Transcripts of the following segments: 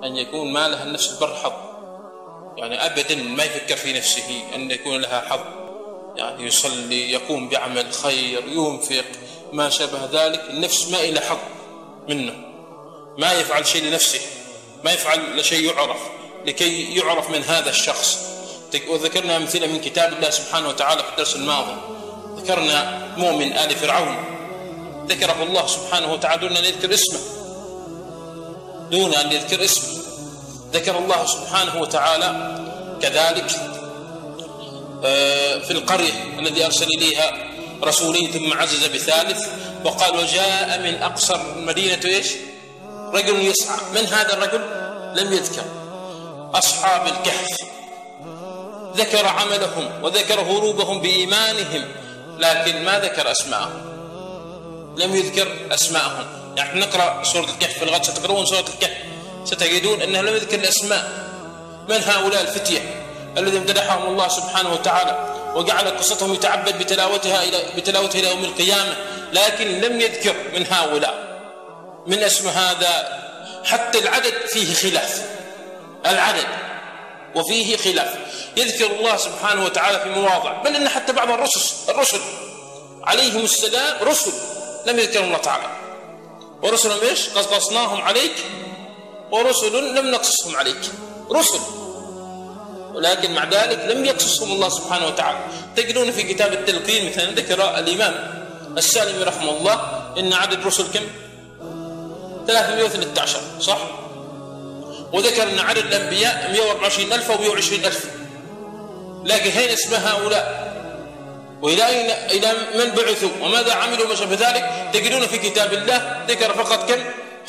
أن يكون ما لها النفس البر حظ، يعني أبدا ما يفكر في نفسه أن يكون لها حظ، يعني يصلي، يقوم بعمل خير، ينفق، ما شابه ذلك، النفس ما إلى حظ منه، ما يفعل شيء لنفسه، ما يفعل شيء يعرف لكي يعرف من هذا الشخص. وذكرنا أمثلة من كتاب الله سبحانه وتعالى في الدرس الماضي، ذكرنا مؤمن آل فرعون ذكره الله سبحانه وتعالى دون أن يذكر اسمه، دون أن يذكر اسمه، ذكر الله سبحانه وتعالى كذلك في القرية الذي أرسل إليها رسولين ثم عزز بثالث، وقال وجاء من أقصى المدينة إيش؟ رجل يسعى. من هذا الرجل؟ لم يذكر. أصحاب الكهف ذكر عملهم وذكر هروبهم بإيمانهم، لكن ما ذكر أسماءهم، لم يذكر أسماءهم. يعني نقرأ سورة الكهف في الغد، ستقرؤون سورة الكهف ستجدون أنه لم يذكر الأسماء من هؤلاء الفتية الذين امتدحهم الله سبحانه وتعالى وجعل قصتهم يتعبد بتلاوتها إلى يوم القيامة، لكن لم يذكر من هؤلاء من اسم هذا. حتى العدد فيه خلاف، العدد وفيه خلاف، يذكر الله سبحانه وتعالى في مواضع، بل إن حتى بعض الرسل عليهم السلام رسل لم يذكرهم الله تعالى، ورسل ايش؟ قصصناهم عليك ورسل لم نقصصهم عليك، رسل، ولكن مع ذلك لم يقصصهم الله سبحانه وتعالى. تجدون في كتاب التلقين مثلا ذكر الإمام السالمي رحمه الله إن عدد الرسل كم؟ 313 صح؟ وذكر أن عدد الأنبياء 124,000 أو 120,000، لكن هين اسم هؤلاء وإلى من بعثوا وماذا عملوا وما شابه ذلك، تجدون في كتاب الله ذكر فقط كم؟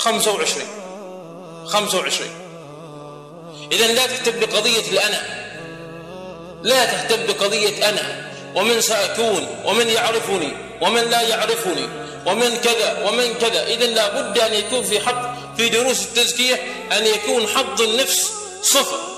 25. إذن لا تهتم بقضية الأنا، لا تهتم بقضية أنا ومن سأكون ومن يعرفني ومن لا يعرفني ومن كذا ومن كذا. إذن لا بد أن يكون في دروس التزكية أن يكون حظ النفس صفر،